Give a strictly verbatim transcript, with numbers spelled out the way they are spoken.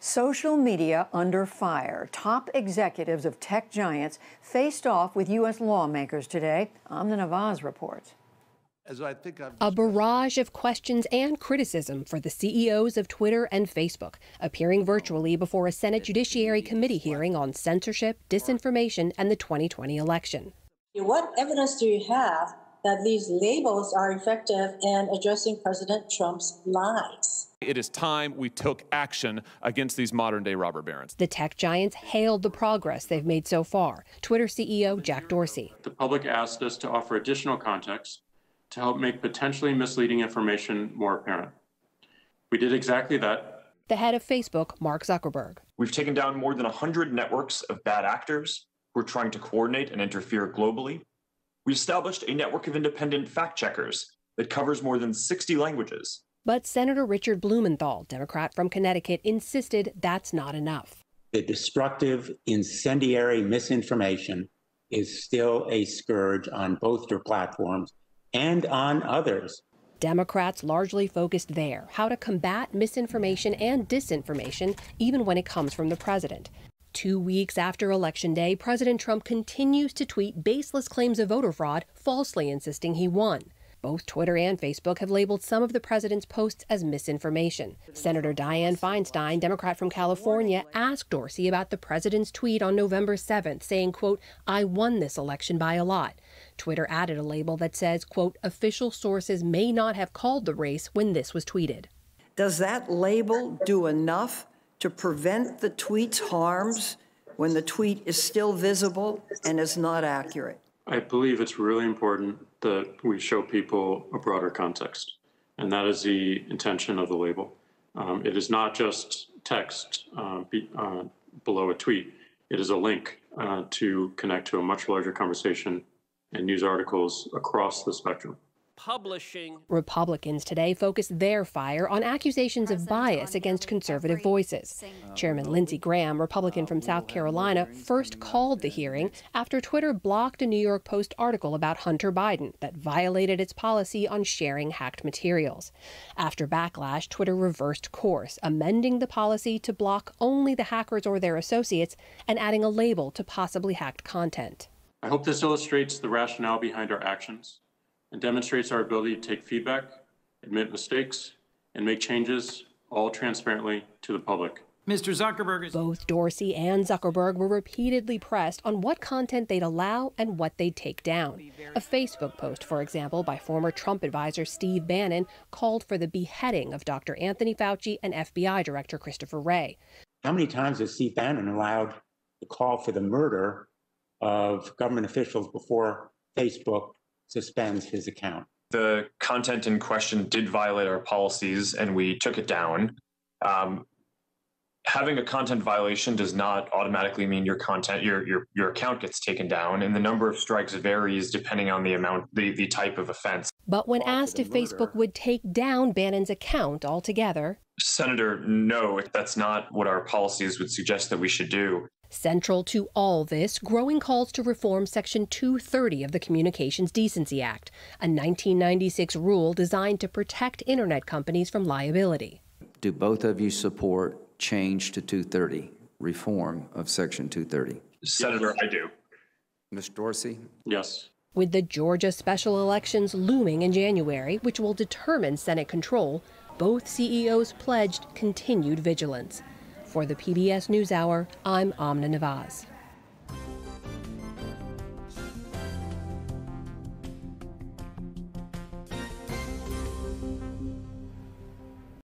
Social media under fire. Top executives of tech giants faced off with U S lawmakers today. Amna Nawaz reports. As I think I've A barrage of questions and criticism for the C E Os of Twitter and Facebook, appearing virtually before a Senate Judiciary Committee hearing on censorship, disinformation, and the twenty twenty election. What evidence do you have that these labels are effective in addressing President Trump's lies? It is time we took action against these modern-day robber barons. The tech giants hailed the progress they've made so far. Twitter C E O Jack Dorsey. The public asked us to offer additional context to help make potentially misleading information more apparent. We did exactly that. The head of Facebook, Mark Zuckerberg. We've taken down more than one hundred networks of bad actors who are trying to coordinate and interfere globally. We established a network of independent fact-checkers that covers more than sixty languages. But Senator Richard Blumenthal, Democrat from Connecticut, insisted that's not enough. The destructive, incendiary misinformation is still a scourge on both your platforms and on others. Democrats largely focused there, how to combat misinformation and disinformation, even when it comes from the president. Two weeks after Election Day, President Trump continues to tweet baseless claims of voter fraud, falsely insisting he won. Both Twitter and Facebook have labeled some of the president's posts as misinformation. Senator Dianne Feinstein, Democrat from California, asked Dorsey about the president's tweet on November seventh, saying, quote, "I won this election by a lot." Twitter added a label that says, quote, "Official sources may not have called the race when this was tweeted." Does that label do enough to prevent the tweet's harms when the tweet is still visible and is not accurate? I believe it's really important that we show people a broader context, and that is the intention of the label. Um, it is not just text uh, be, uh, below a tweet. It is a link uh, to connect to a much larger conversation and news articles across the spectrum. Publishing. Republicans today focused their fire on accusations of bias against conservative voices. Chairman Lindsey Graham, Republican from South Carolina, first called the hearing after Twitter blocked a New York Post article about Hunter Biden that violated its policy on sharing hacked materials. After backlash, Twitter reversed course, amending the policy to block only the hackers or their associates and adding a label to possibly hacked content. I hope this illustrates the rationale behind our actions and demonstrates our ability to take feedback, admit mistakes, and make changes, all transparently to the public. Mister Zuckerberg is... Both Dorsey and Zuckerberg were repeatedly pressed on what content they'd allow and what they'd take down. A Facebook post, for example, by former Trump advisor Steve Bannon called for the beheading of Doctor Anthony Fauci and F B I Director Christopher Wray. How many times has Steve Bannon allowed the call for the murder of government officials before Facebook suspends his account? The content in question did violate our policies, and we took it down. Um, having a content violation does not automatically mean your content, your your your account gets taken down, and the number of strikes varies depending on the amount, the, the type of offense. But when asked if Facebook would take down Bannon's account altogether, Senator, no, that's not what our policies would suggest that we should do. Central to all this, growing calls to reform Section two thirty of the Communications Decency Act, a nineteen ninety-six rule designed to protect Internet companies from liability. Do both of you support change to two thirty, reform of Section two thirty? Senator, I do. Miz Dorsey? Yes. With the Georgia special elections looming in January, which will determine Senate control, both C E Os pledged continued vigilance. For the P B S NewsHour, I'm Amna Nawaz.